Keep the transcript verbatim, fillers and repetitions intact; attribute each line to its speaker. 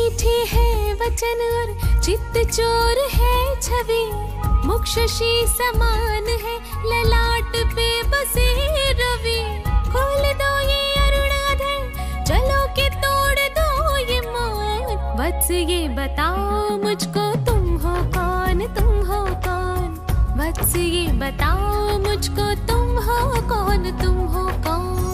Speaker 1: मीठी है वचन और चित्त चोर है छवि, मुख शशि समान है ललाट पे बसे रवि। खोल दो ये अरुणाधर, चलो के तोड़ दो ये मौन। वत्स ये बताओ मुझको तुम हो कौन, तुम हो कौन। वत्स ये बताओ मुझको तुम हो कौन, तुम हो कौन।